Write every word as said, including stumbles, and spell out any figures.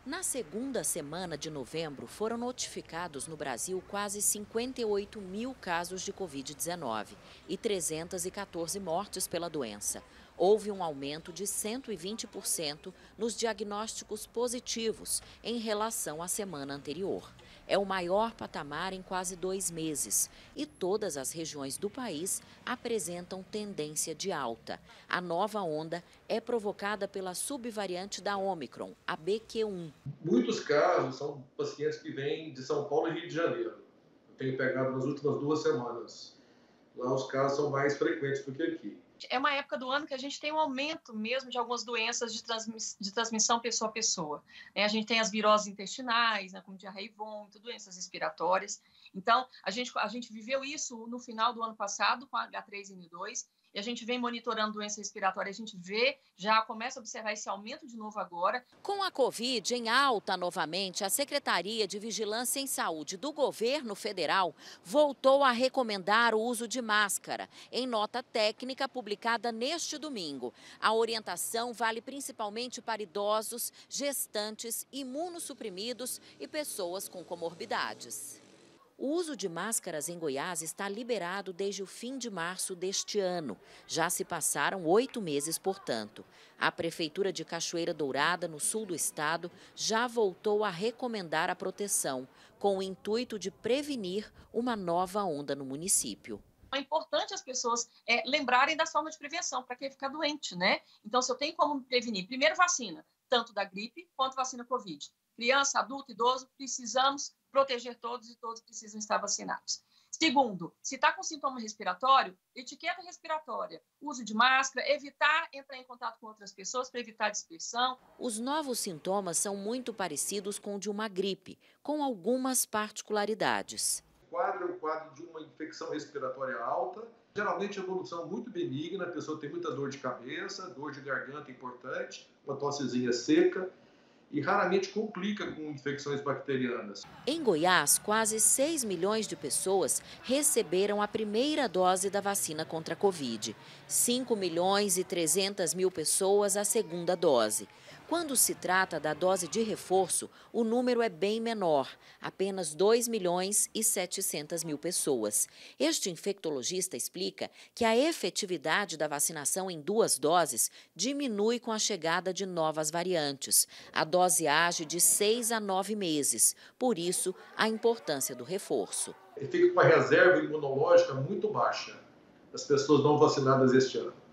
Na segunda semana de novembro, foram notificados no Brasil quase cinquenta e oito mil casos de covid dezenove e trezentas e quatorze mortes pela doença. Houve um aumento de cento e vinte por cento nos diagnósticos positivos em relação à semana anterior. É o maior patamar em quase dois meses e todas as regiões do país apresentam tendência de alta. A nova onda é provocada pela subvariante da Ômicron, a B Q um. Muitos casos são pacientes que vêm de São Paulo e Rio de Janeiro. Eu tenho pegado nas últimas duas semanas. Lá os casos são mais frequentes do que aqui. É uma época do ano que a gente tem um aumento mesmo de algumas doenças de, transmiss de transmissão pessoa a pessoa. A gente tem as viroses intestinais, né, como diarreia e vômito, doenças respiratórias. Então, a gente, a gente viveu isso no final do ano passado com a H três N dois, e a gente vem monitorando doença respiratória, a gente vê, já começa a observar esse aumento de novo agora. Com a Covid em alta novamente, a Secretaria de Vigilância em Saúde do Governo Federal voltou a recomendar o uso de máscara, em nota técnica publicada neste domingo. A orientação vale principalmente para idosos, gestantes, imunossuprimidos e pessoas com comorbidades. O uso de máscaras em Goiás está liberado desde o fim de março deste ano. Já se passaram oito meses, portanto. A Prefeitura de Cachoeira Dourada, no sul do estado, já voltou a recomendar a proteção, com o intuito de prevenir uma nova onda no município. É importante as pessoas é, lembrarem das formas de prevenção, para quem ficar doente, né? Então, se eu tenho como prevenir, primeiro vacina, tanto da gripe quanto vacina Covid. Criança, adulto, idoso, precisamos proteger todos e todos precisam estar vacinados. Segundo, se está com sintoma respiratório, etiqueta respiratória, uso de máscara, evitar entrar em contato com outras pessoas para evitar dispersão. Os novos sintomas são muito parecidos com o de uma gripe, com algumas particularidades. O quadro é um quadro de uma infecção respiratória alta, geralmente evolução muito benigna, a pessoa tem muita dor de cabeça, dor de garganta importante, uma tossezinha seca, e raramente complica com infecções bacterianas. Em Goiás, quase seis milhões de pessoas receberam a primeira dose da vacina contra a Covid. cinco milhões e trezentas mil pessoas a segunda dose. Quando se trata da dose de reforço, o número é bem menor, apenas dois milhões e setecentas mil pessoas. Este infectologista explica que a efetividade da vacinação em duas doses diminui com a chegada de novas variantes. A dose age de seis a nove meses, por isso a importância do reforço. Ele fica com uma reserva imunológica muito baixa das pessoas não vacinadas este ano.